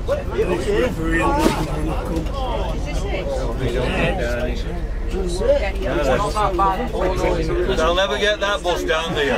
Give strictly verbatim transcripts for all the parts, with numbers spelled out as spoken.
They'll never get that bus down there.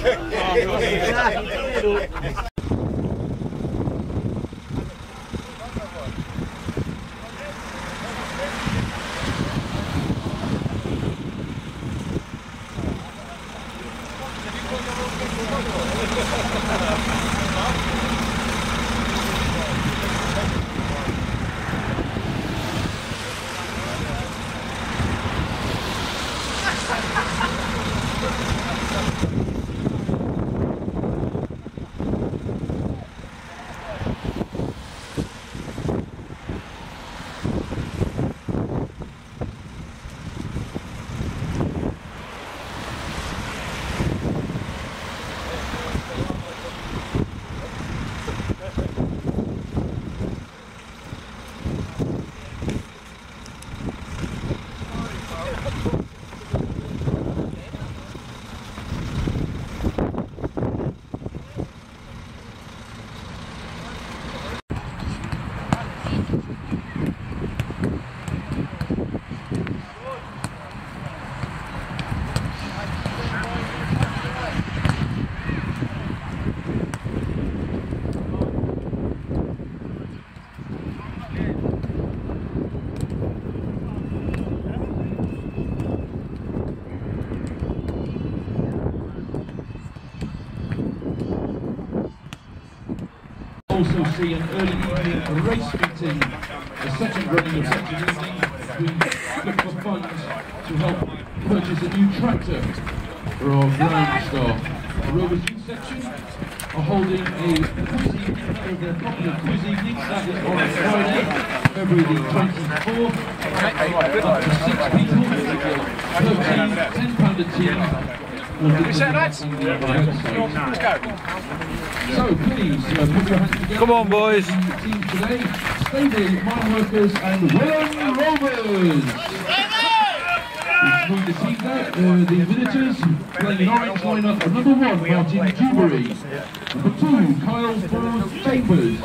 Also see an early evening race meeting, the second running of such an evening. We look for funds to help purchase a new tractor for our ground staff. The Rovers youth section are holding a quiz evening, their popular quiz evening. That is on Friday, February the twenty-fourth. Up to six people, thirteen, ten pound a team. We'll set that? Let's go. So please, uh, put your hands together. Come on, boys. Team today, Staveley, Mine Workers and Willand Rovers. Join the team there, uh, the visitors, playing in orange lineup. Number one, Martin Dewberry. Number two, Kyle Ford Chambers.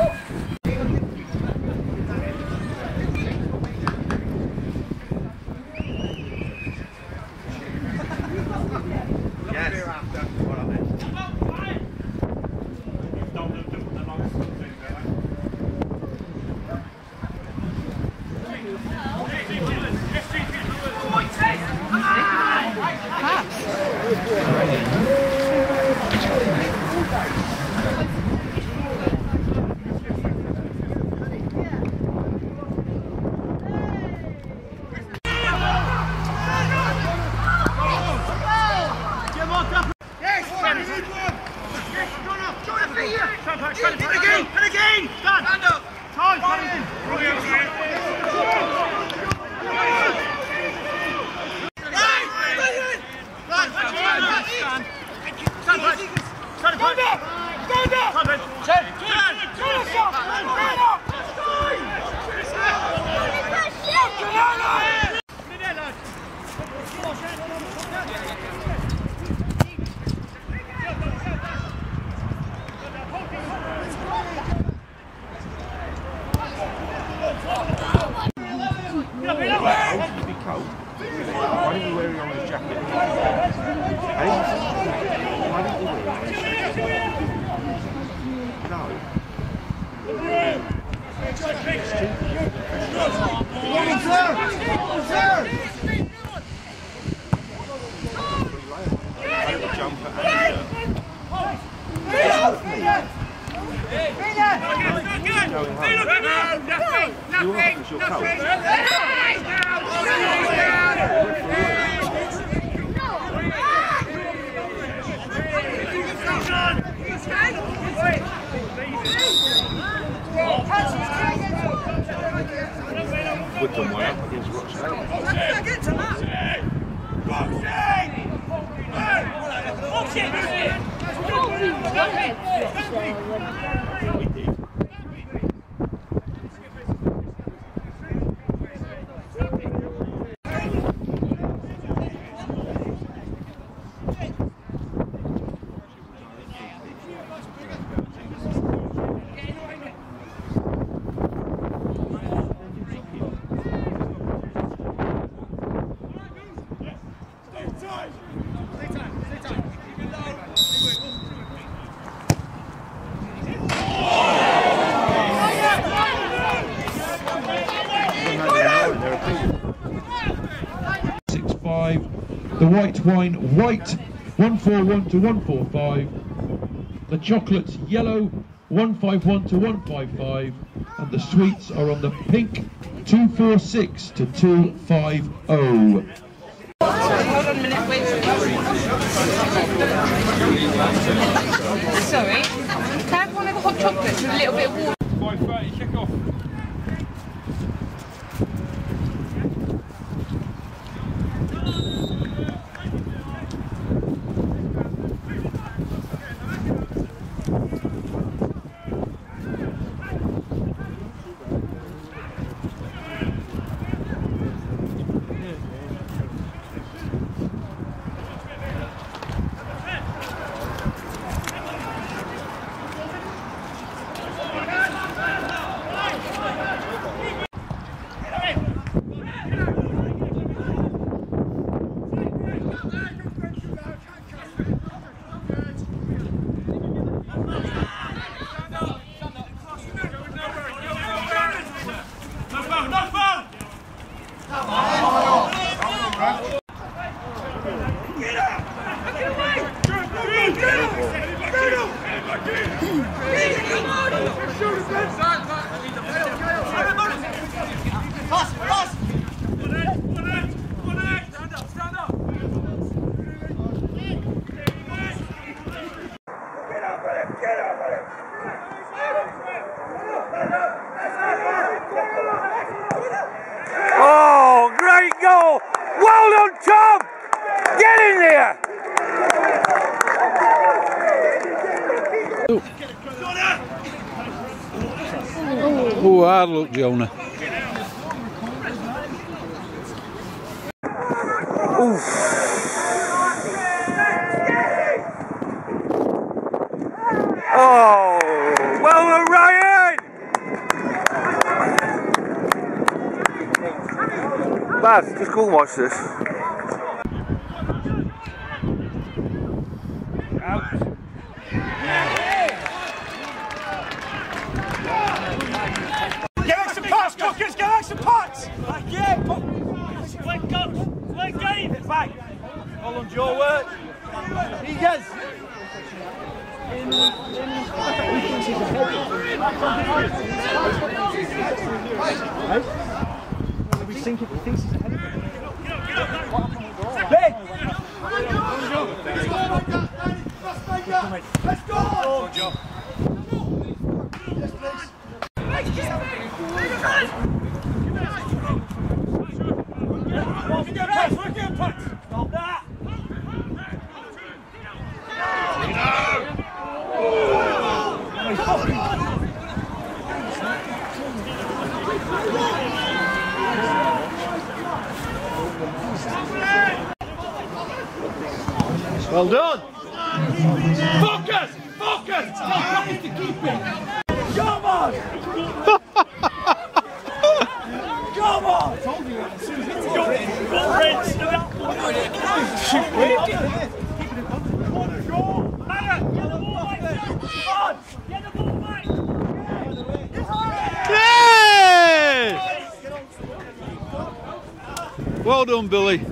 Why didn't you wear your orange jacket? Hey? Why didn't you wear your orange jacket? No. Come on, sir! Come on, sir! five. The white wine, white, one four one to one four five. The chocolates, yellow, one five one to one five five. And the sweets are on the pink, two four six to two five zero. Hold on a minute, wait. Sorry. Can I have one of the hot chocolates with a little bit of water? five thirty kick off. Oh, great goal! Well done, Tom! Get in there! Oh, hard luck, Jonah. Oof. Oh, well done, Ryan! Baz, just go and watch this. Out. Get out some parts, cookers! Get out some parts! Yeah, play guns! Play game! Back! Hold on, Joe, work! He does! We think he thinks he's ahead of him. Big! Let's go! Go, Joe. Yes, please. Stop that! Well done! Focus! Focus! Focus to keep it! Come on! Come on! I told you as soon as it's got it, go Rich! Do that! Keep it in Get the ball back! Yeah! Well done, Billy.